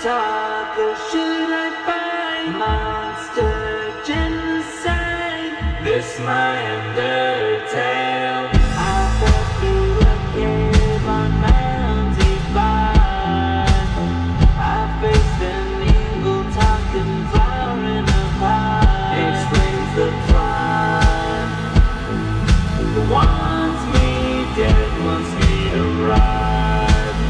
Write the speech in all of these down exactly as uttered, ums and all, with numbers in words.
talk or should I fight? Monster genocide, this my undertale. I fell through a cave on Mount Divine. I faced an evil talking flower in a pot. Explains the plot. Wants me dead, wants me to rot.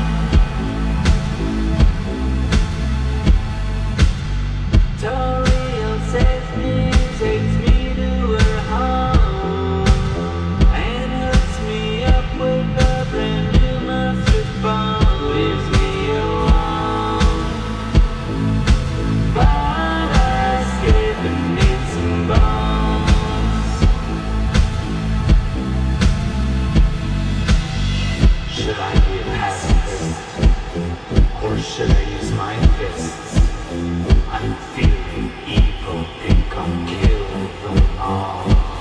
Toriel saves me, takes me to her home, and hooks me up with a brand new mustard bone. Leaves me alone, but I escape and need some bones. Should I be a pacifist, or should I use my fists? I'm feeling evil, think I'll kill them all.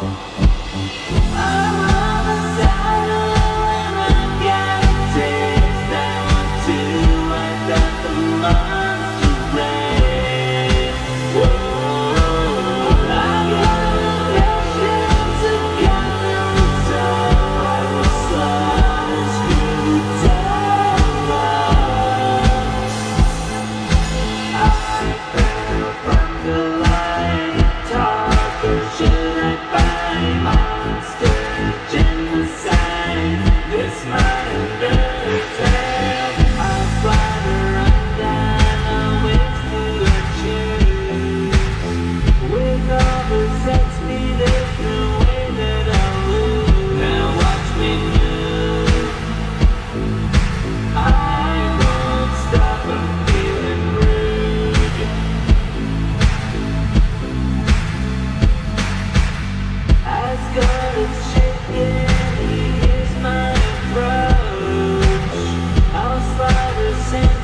I'm on the saddle and I've got a taste. I want to wipe out the monster race. Whoa, I got a passion to conquer the soul. I will slaughter through the tower. The line talk or should I fight? Monster genocide, this my undertale. I'll slide her undone, I'll wait to her choose. With all the sex speed, there's no way that I'll lose. Now watch me move, I won't stop, I'm feeling rude. God is shaking, he hears my approach. I'll slide her sand